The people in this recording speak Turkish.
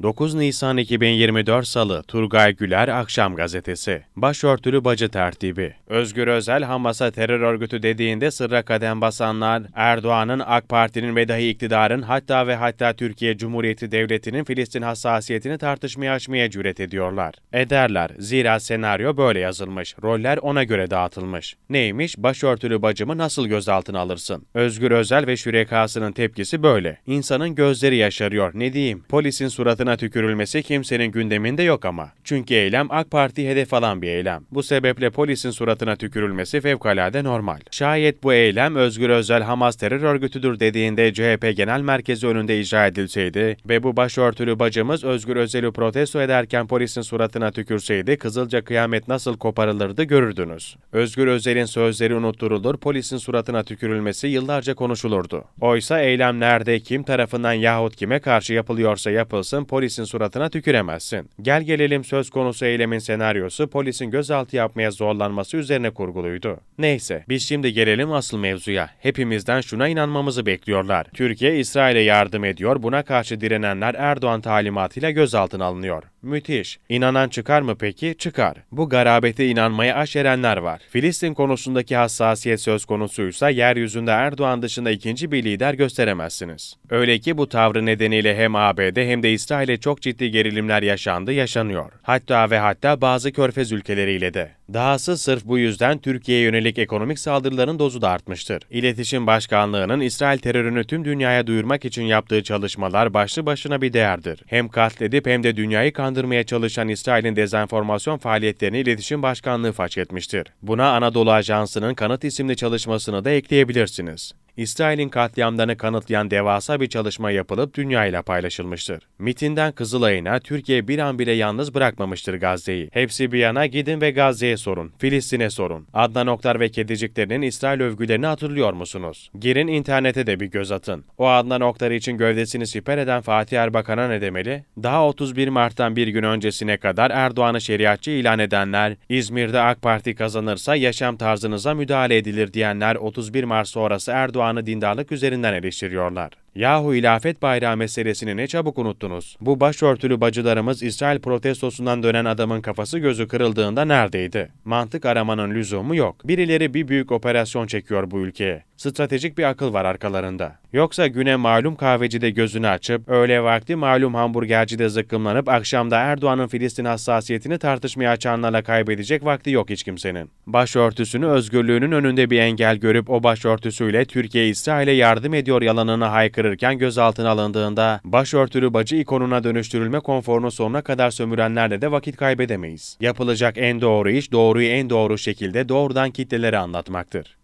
9 Nisan 2024 Salı, Turgay Güler Akşam Gazetesi. Başörtülü bacı tertibi. Özgür Özel, Hamas'a terör örgütü dediğinde sırra kadem basanlar, Erdoğan'ın, AK Parti'nin ve dahi iktidarın hatta Türkiye Cumhuriyeti Devleti'nin Filistin hassasiyetini tartışmaya açmaya cüret ediyorlar. Ederler. Zira senaryo böyle yazılmış. Roller ona göre dağıtılmış. Neymiş? Başörtülü bacımı nasıl gözaltına alırsın? Özgür Özel ve şürekasının tepkisi böyle. İnsanın gözleri yaşarıyor. Ne diyeyim? Polisin suratına tükürülmesi kimsenin gündeminde yok ama. Çünkü eylem AK Parti hedef alan bir eylem. Bu sebeple polisin suratına tükürülmesi fevkalade normal. Şayet bu eylem Özgür Özel Hamas terör örgütüdür dediğinde CHP Genel Merkezi önünde icra edilseydi ve bu başörtülü bacımız Özgür Özel'i protesto ederken polisin suratına tükürseydi Kızılca kıyamet nasıl koparılırdı görürdünüz. Özgür Özel'in sözleri unutturulur, polisin suratına tükürülmesi yıllarca konuşulurdu. Oysa eylem nerede, kim tarafından yahut kime karşı yapılıyorsa yapılsın, polisin suratına tüküremezsin. Gel gelelim söz konusu eylemin senaryosu polisin gözaltı yapmaya zorlanması üzerine kurguluydu. Neyse, biz şimdi gelelim asıl mevzuya. Hepimizden şuna inanmamızı bekliyorlar. Türkiye İsrail'e yardım ediyor, buna karşı direnenler Erdoğan talimatıyla gözaltına alınıyor. Müthiş. İnanan çıkar mı peki? Çıkar. Bu garabete inanmaya aşerenler var. Filistin konusundaki hassasiyet söz konusuysa yeryüzünde Erdoğan dışında ikinci bir lider gösteremezsiniz. Öyle ki bu tavrı nedeniyle hem ABD hem de İsrail'e çok ciddi gerilimler yaşanıyor. Hatta bazı körfez ülkeleriyle de. Dahası sırf bu yüzden Türkiye'ye yönelik ekonomik saldırıların dozu da artmıştır. İletişim Başkanlığı'nın İsrail terörünü tüm dünyaya duyurmak için yaptığı çalışmalar başlı başına bir değerdir. Hem katledip hem de dünyayı kandırmaya çalışan İsrail'in dezenformasyon faaliyetlerini İletişim Başkanlığı faş etmiştir. Buna Anadolu Ajansı'nın Kanıt isimli çalışmasını da ekleyebilirsiniz. İsrail'in katliamlarını kanıtlayan devasa bir çalışma yapılıp dünyayla paylaşılmıştır. MİT'inden Kızılay'ına Türkiye bir an bile yalnız bırakmamıştır Gazze'yi. Hepsi bir yana gidin ve Gazze'ye sorun, Filistin'e sorun. Adnan Oktar ve kediciklerinin İsrail övgülerini hatırlıyor musunuz? Girin internete de bir göz atın. O Adnan Oktar için gövdesini siper eden Fatih Erbakan'a ne demeli? Daha 31 Mart'tan bir gün öncesine kadar Erdoğan'ı şeriatçı ilan edenler, İzmir'de AK Parti kazanırsa yaşam tarzınıza müdahale edilir diyenler 31 Mart sonrası Erdoğan'ı dindarlık üzerinden eleştiriyorlar. Yahu hilafet bayrağı meselesini ne çabuk unuttunuz. Bu başörtülü bacılarımız İsrail protestosundan dönen adamın kafası gözü kırıldığında neredeydi? Mantık aramanın lüzumu yok. Birileri bir büyük operasyon çekiyor bu ülkeye. Stratejik bir akıl var arkalarında. Yoksa güne malum kahvecide gözünü açıp, öğle vakti malum hamburgercide zıkkımlanıp akşamda Erdoğan'ın Filistin hassasiyetini tartışmaya açanlarla kaybedecek vakti yok hiç kimsenin. Başörtüsünü özgürlüğünün önünde bir engel görüp o başörtüsüyle Türkiye İsrail'e yardım ediyor yalanını haykırırken gözaltına alındığında başörtülü bacı ikonuna dönüştürülme konforunu sonuna kadar sömürenlerle de vakit kaybedemeyiz. Yapılacak en doğru iş doğruyu en doğru şekilde doğrudan kitlelere anlatmaktır.